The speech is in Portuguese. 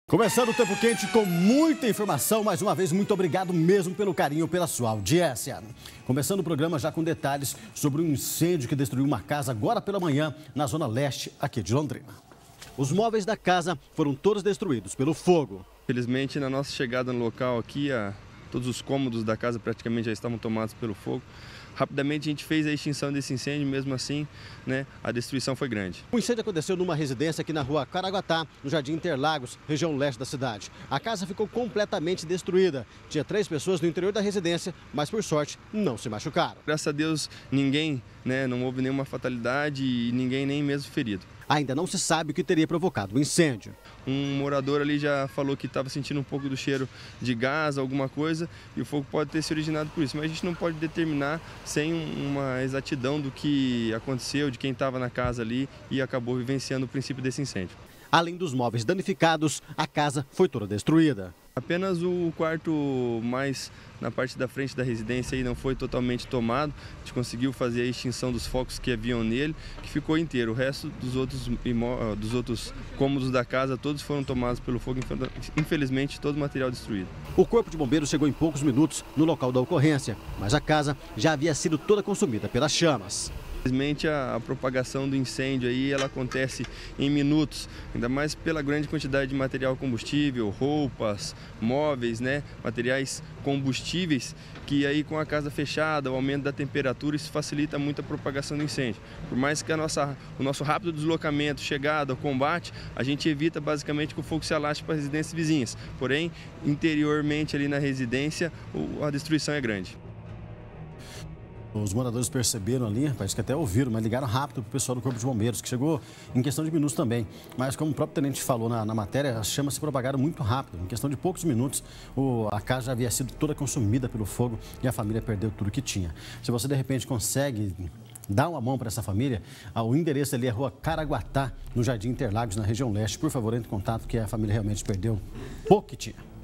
Começando o Tempo Quente com muita informação. Mais uma vez, muito obrigado mesmo pelo carinho, pela sua audiência. Começando o programa já com detalhes sobre um incêndio que destruiu uma casa agora pela manhã na zona leste aqui de Londrina. Os móveis da casa foram todos destruídos pelo fogo. Felizmente, na nossa chegada no local aqui, todos os cômodos da casa praticamente já estavam tomados pelo fogo. Rapidamente a gente fez a extinção desse incêndio, mesmo assim, a destruição foi grande. O incêndio aconteceu numa residência aqui na rua Caraguatá, no Jardim Interlagos, região leste da cidade. A casa ficou completamente destruída. Tinha 3 pessoas no interior da residência, mas por sorte não se machucaram. Graças a Deus ninguém, não houve nenhuma fatalidade e ninguém nem mesmo ferido. Ainda não se sabe o que teria provocado o incêndio. Um morador ali já falou que estava sentindo um pouco do cheiro de gás, alguma coisa, e o fogo pode ter se originado por isso. Mas a gente não pode determinar sem uma exatidão do que aconteceu, de quem estava na casa ali e acabou vivenciando o princípio desse incêndio. Além dos móveis danificados, a casa foi toda destruída. Apenas o quarto mais na parte da frente da residência aí não foi totalmente tomado. A gente conseguiu fazer a extinção dos focos que haviam nele, que ficou inteiro. O resto dos outros cômodos da casa, todos foram tomados pelo fogo. Infelizmente, todo o material destruído. O corpo de bombeiros chegou em poucos minutos no local da ocorrência, mas a casa já havia sido toda consumida pelas chamas. Infelizmente, a propagação do incêndio aí, ela acontece em minutos, ainda mais pela grande quantidade de material combustível, roupas, móveis, materiais combustíveis, que aí com a casa fechada, o aumento da temperatura, isso facilita muito a propagação do incêndio. Por mais que o nosso rápido deslocamento, chegada, combate, a gente evita basicamente que o fogo se alastre para as residências vizinhas. Porém, interiormente ali na residência, a destruição é grande. Os moradores perceberam ali, parece que até ouviram, mas ligaram rápido para o pessoal do Corpo de Bombeiros, que chegou em questão de minutos também. Mas como o próprio tenente falou na matéria, as chamas se propagaram muito rápido. Em questão de poucos minutos, a casa já havia sido toda consumida pelo fogo e a família perdeu tudo que tinha. Se você de repente consegue dar uma mão para essa família, o endereço ali é a rua Caraguatá, no Jardim Interlagos, na região leste. Por favor, entre em contato, que a família realmente perdeu pouco que tinha.